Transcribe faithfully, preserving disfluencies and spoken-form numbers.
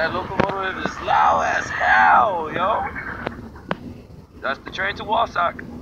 That locomotive is loud as hell, yo. That's the train to Wausau.